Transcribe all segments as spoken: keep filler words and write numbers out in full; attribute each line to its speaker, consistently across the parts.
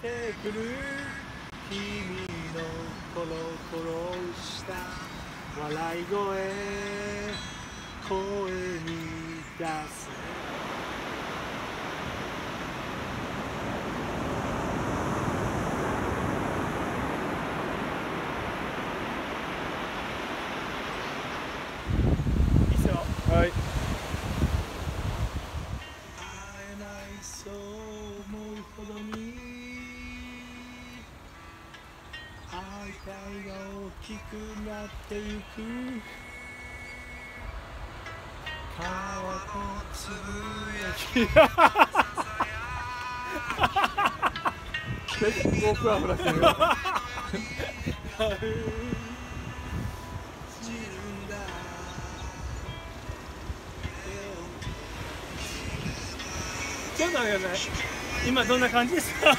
Speaker 1: てくる君のコロコロした笑い声声に出すいいっすよ。
Speaker 2: はい。
Speaker 1: 会えないそう思うほどに会いたいが大きくなってゆく川のつぶやき
Speaker 2: 結構フラフラしてるよ。
Speaker 1: 散るんだちょっと待ってください。今どんな感じですか？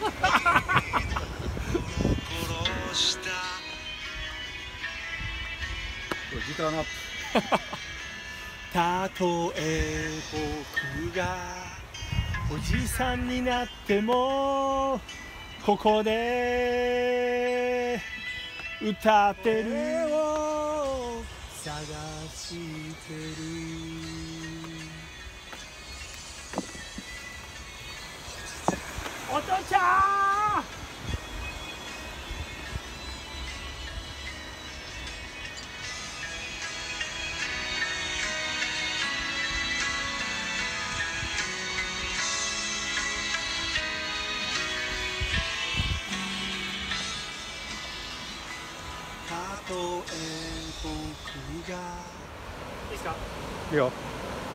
Speaker 2: ギターナップ。
Speaker 1: たとえ僕がおじさんになってもここで歌ってるを探してるお父ちゃんたとえ僕がいいですか？
Speaker 2: いいよ。